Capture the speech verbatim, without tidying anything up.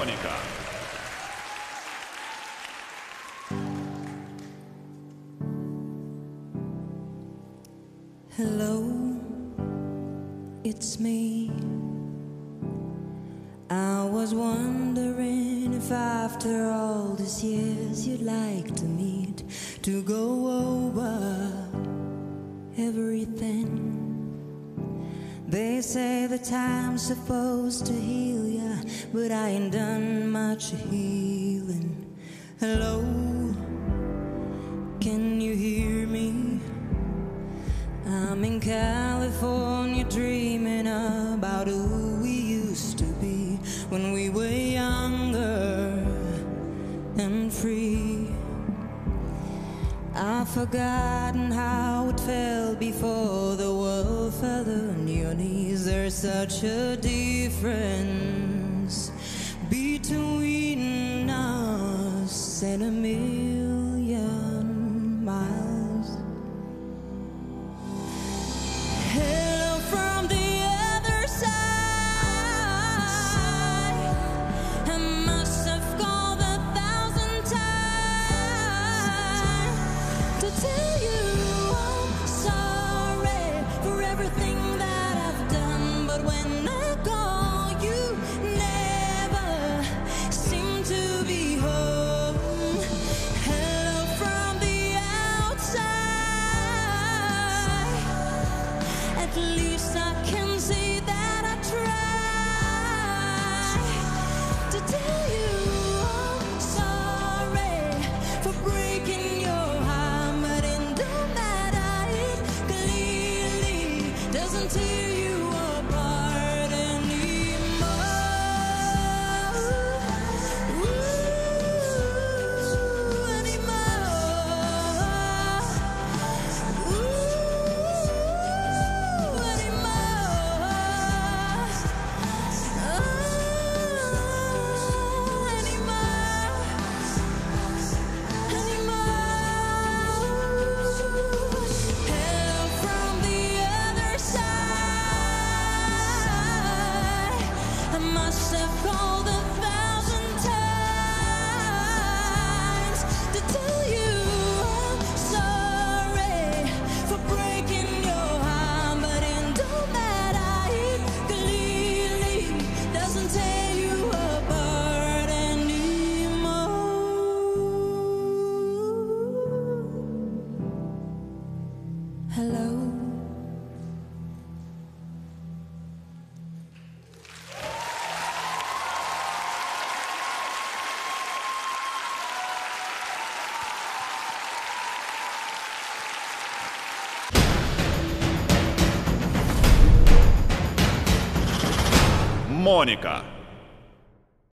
Monica. Hello, it's me. I was wondering if after all these years you'd like to meet to go over everything. They say the time's supposed to heal ya, but I ain't done much healing. Hello, can you hear me? I'm in California dreaming about who we used to be when we were younger and free. I've forgotten how it felt before the world fell on your knees. There's such a difference between us and a million miles. Hello from the other side. I must have called a thousand times to tell you I'm sorry for everything that I've done. But when I call, you never seem to be home. Hello from the outside. At least I can say that I tried to tell you I'm sorry for breaking your heart, but in doing that it clearly doesn't tear you apart anymore. Ooh, anymore. Ooh, I must have called a thousand times to tell you I'm sorry for breaking your heart, but in doing that it clearly doesn't tear you apart anymore. Hello. Monica.